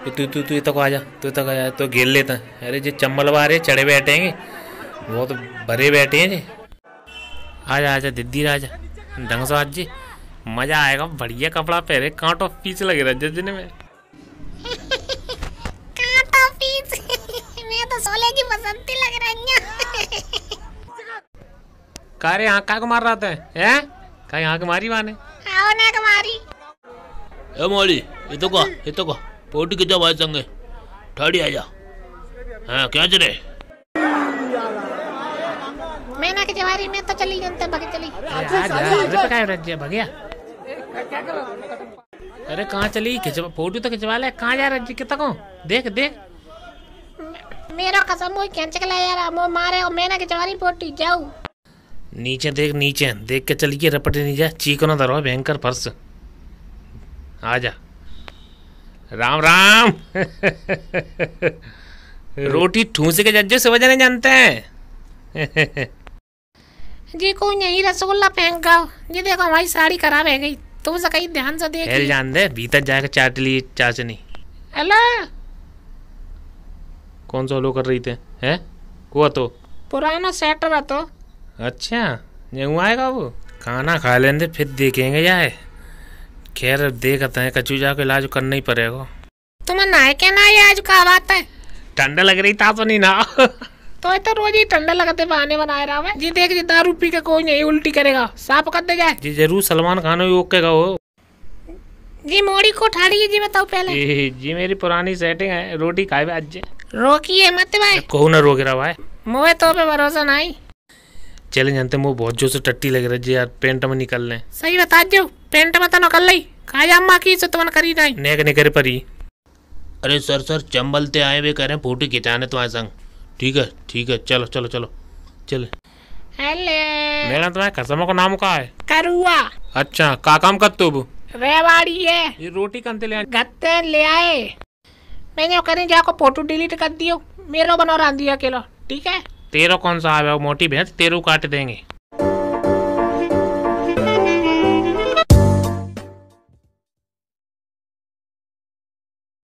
तू तू तू तक आ जा, तू तक आ जा तो घेर लेता। अरे जी चम्बल वाले चढ़े बैठेंगे, वो तो भरे बैठे हैं जी। आजा आजा दीदी राजा ढंग से आज जी, मजा आएगा। बढ़िया कपड़ा पहने, कांटो पीस लगे रहे जिन में। कांटो पीस मैं तो सोले की बसंती लग रही है। का रे आँख को मार रहा था हैं? कहीं आँख मारी माने? आओ ना कुमारी। ए मोली ये तो को पोटी के जब आए संगे ठाड़ी आ जा। हाँ क्या चले? मैं ना के जवारी में तो चली जनता भगे चली। भगया अरे कहाँ चली? खिंचवा फोटो तो खिंचवा ले। कहाँ जा रही कितना को? देख देख मेरा कसम वो क्या चला यार, वो मारे और मैं ना के जवारी पोटी जाऊ। नीचे देख, नीचे देख के चलिए, रपटे नहीं जा, चीको ना धरो भयंकर फर्श। आजा राम राम। रोटी ठूस के जज्जे से वजह नहीं जानते हैं। जी कोई नहीं रसगुल्ला फेंक गो जी, देखो हमारी साड़ी खराब है गई, तुम से कहीं ध्यान से देख। हेल जान दे, भीतर जाकर चाट ली चाचनी। हेलो कौन सा लो कर रही थे हैं? वो तो पुराना सेटर है तो। अच्छा ये आएगा वो, खाना खा लेंगे फिर देखेंगे जाए। खैर देखते हैं, कचू जाके इलाज करना ही पड़ेगा। तुम्हें नहाए क्या ना, ये आज का बात है? ठंडा लग रही था तो नहीं ना। तो रोज ही ठंडा लगते बहाने बनाए रहा है जी। देख जी दारू पी के कोई नहीं उल्टी करेगा, साफ कर दे जाए जी। जरूर सलमान खान भी ओकेगा वो जी। मोड़ी को ठाड़ी जी बताओ पहले जी। मेरी पुरानी सेटिंग है, रोटी खाए आज। रोकी है मत भाई, कहू ना रोक रहा भाई, मोए तो पे भरोसा नहीं। चले जानते मुँह बहुत जोर से टट्टी लग रही है यार, पेंट में निकल रहे। सही बता जो पेंट में तो निकल रही, कहा जा अम्मा की तुम करी नहीं नेक नहीं करे परी। अरे सर चंबलते आए वे कह रहे फोटो खिंचाने तुम्हारे संग। ठीक है चलो चलो चलो चले। हेलो मेरा तुम्हारे कसमों का नाम का है करुआ। अच्छा का काम करते हो? रेवाड़ी है ये रोटी कंते ले गत्ते ले आए। मैंने करी जाको फोटो डिलीट कर दियो, मेरा बना रहा दिया अकेला। ठीक है तेरो कौन सा आया? मोटी भैंस तेरो काट देंगे।